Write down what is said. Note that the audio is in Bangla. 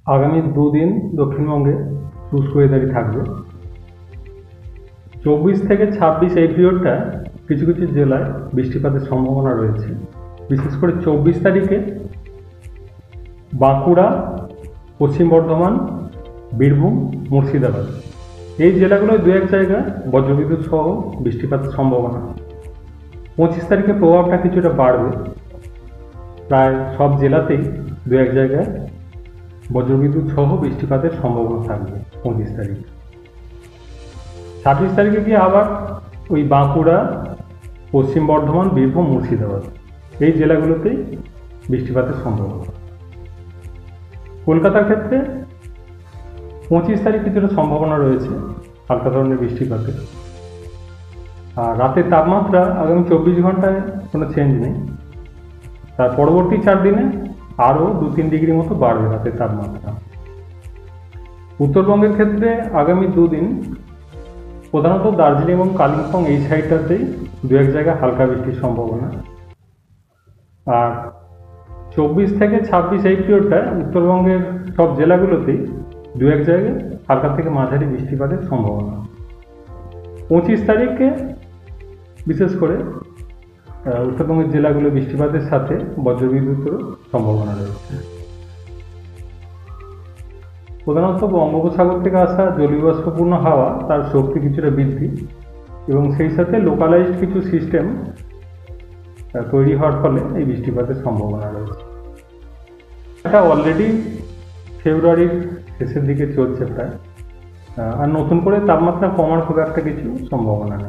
আগামী দুদিন দক্ষিণবঙ্গে শুষ্ক ওয়েদারই থাকবে। 24 থেকে 26 এই পিরিয়ডটা কিছু কিছু জেলায় বৃষ্টিপাতের সম্ভাবনা রয়েছে। বিশেষ করে 24 তারিখে বাঁকুড়া, পশ্চিম বর্ধমান, বীরভূম, মুর্শিদাবাদ এই জেলাগুলোয় দু এক জায়গায় বজ্রবিদ্যুৎ সহ বৃষ্টিপাতের সম্ভাবনা। 25 তারিখে প্রভাবটা কিছুটা বাড়বে, প্রায় সব জেলাতেই দু এক জায়গায় বজ্রবিদ্যুৎ সহ বৃষ্টিপাতের সম্ভাবনা থাকবে 25 তারিখ। 26 তারিখে গিয়ে আবার ওই বাঁকুড়া, পশ্চিম বর্ধমান, বীরভূম, মুর্শিদাবাদ এই জেলাগুলোতেই বৃষ্টিপাতের সম্ভাবনা। কলকাতার ক্ষেত্রে 25 তারিখ কিছুটা সম্ভাবনা রয়েছে হালকা ধরনের বৃষ্টিপাতের। আর রাতের তাপমাত্রা আগামী 24 ঘন্টায় কোনো চেঞ্জ নেই, তার পরবর্তী 4 দিনে আরও 2-3 ডিগ্রি মতো বাড়বে রাতের তাপমাত্রা। উত্তরবঙ্গের ক্ষেত্রে আগামী দুদিন প্রধানত দার্জিলিং এবং কালিম্পং এই সাইডটাতেই দু এক জায়গায় হালকা বৃষ্টির সম্ভাবনা। আর 24 থেকে 26 এই পিরিয়ডটায় উত্তরবঙ্গের সব জেলাগুলোতেই দু এক জায়গায় হালকা থেকে মাঝারি বৃষ্টিপাতের সম্ভাবনা। 25 তারিখে বিশেষ করে উত্তরবঙ্গের জেলাগুলো বৃষ্টিপাতের সাথে বজ্রবিদ্যুতেরও সম্ভাবনা রয়েছে। প্রধানত বঙ্গোপসাগর থেকে আসা জলীয় বাষ্পপূর্ণ হাওয়া তার শক্তি কিছুটা বৃদ্ধি এবং সেই সাথে লোকালাইজড কিছু সিস্টেম তৈরি হওয়ার ফলে এই বৃষ্টিপাতের সম্ভাবনা রয়েছে। এটা অলরেডি ফেব্রুয়ারির শেষের দিকে চলছে প্রায়, আর নতুন করে তাপমাত্রা কমার খুব একটা কিছু সম্ভাবনা নেই।